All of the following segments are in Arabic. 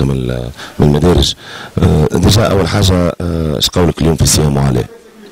هكا من المدارج. ديجا اول حاجه اش قولك اليوم في سيام وعلاء؟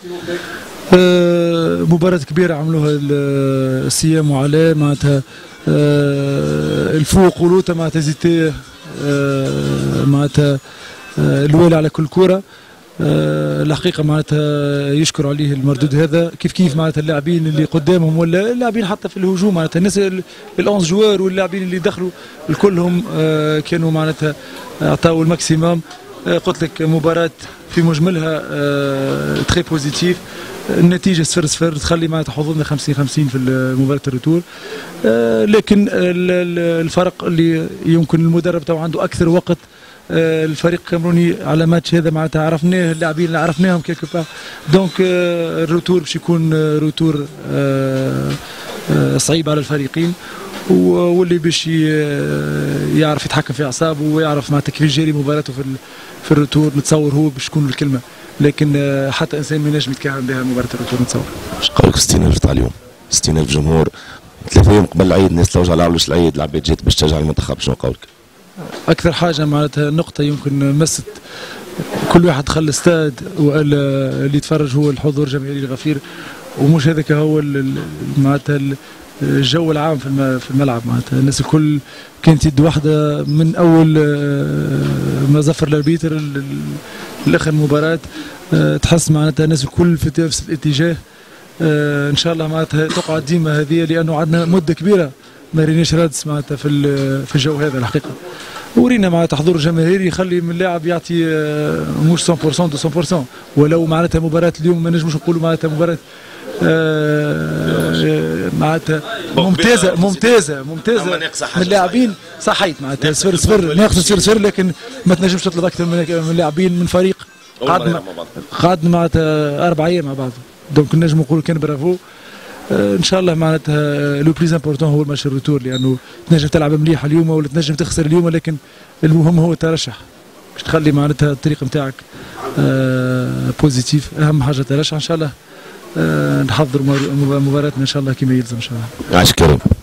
مباراة كبيرة عملوها السيام وعلاء معناتها الفوق ولوتا معناتها زيتيه معناتها الوالي على كل كرة. الحقيقة معناتها يشكر عليه المردود هذا كيف معناتها اللاعبين اللي قدامهم ولا اللاعبين حتى في الهجوم معناتها الناس ال11 جوار واللاعبين اللي دخلوا الكلهم كانوا معناتها عطاوا الماكسيموم. قلت لك مباراة في مجملها تري بوزيتيف. النتيجة 0-0 تخلي معناتها حظوظنا 50-50 في مباراة الرتور. لكن الفرق اللي يمكن المدرب تو عنده أكثر وقت. الفريق الكاميروني على ماتش هذا معناتها عرفناه اللاعبين اللي عرفناهم كيلكو بار. دونك الروتور باش يكون روتور صعيب على الفريقين واللي باش يعرف يتحكم في اعصابه ويعرف معناتها كيف يجري مباراته في الروتور. نتصور هو باش تكون الكلمه، لكن حتى انسان ما ينجم يتكهن بها مباراه الروتور. نتصور. اش قولك 60,000 تاع اليوم؟ 60,000 جمهور 3 ايام قبل العيد، الناس توجع العولش العيد، العباد جات باش تشجع المنتخب، شنو قولك؟ اكثر حاجه معناتها نقطه يمكن مست كل واحد دخل الاستاد وقال اللي يتفرج هو الحضور الجماهيري الغفير، ومش هذاك هو معناتها الجو العام في الملعب. معناتها الناس الكل كانت يد واحده من اول ما زفر الاربيتر لاخر المباراه. تحس معناتها الناس الكل في نفس الاتجاه. ان شاء الله معناتها تقعد ديما هذه، لانه عندنا مده كبيره ما ريناش رادس معناتها في الجو هذا. الحقيقه ورينا معناتها حضور جماهيري يخلي من اللاعب يعطي مش 100% 200%. ولو معناتها مباراه اليوم ما نجموش نقولوا معناتها مباراه معناتها ممتازه من اللاعبين. صحيت معناتها 0-0 ناقص 0-0، لكن ما تنجمش تطلب اكثر من اللاعبين من فريق قعد معناتها 4 ايام مع بعض. دونك نجم نقولوا كان برافو. ان شاء الله معناتها لو بليز امبورتون هو الماتش الروتور، لانه تنجم تلعب مليح اليوم ولا تنجم تخسر اليوم، لكن المهم هو الترشح باش تخلي معناتها الطريق نتاعك بوزيتيف. اهم حاجه الترشح. ان شاء الله نحضر مباراتنا ان شاء الله كما يلزم ان شاء الله. عاش كريم.